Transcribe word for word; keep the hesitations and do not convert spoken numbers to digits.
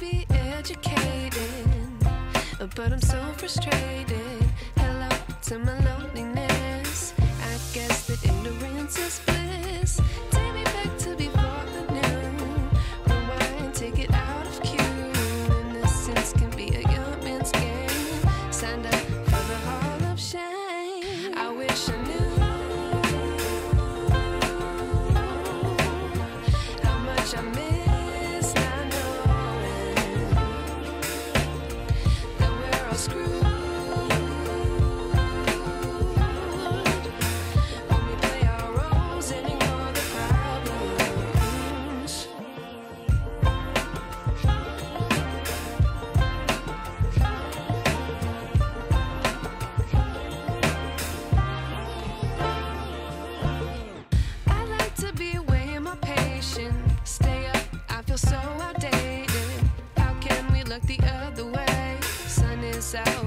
be educated, but I'm so frustrated. Hello to my loneliness. I guess that ignorance is bliss. Take me back to before the new. Rewind, take it out of cue. Innocence can be a young man's game. Signed up for the hall of shame. I wish I knew how much I miss not knowing that we're all screwed when we play our roles and ignore the problems. I like to be away in my patience. Stay up, I feel so outdated. How can we look the other way? Sun is out.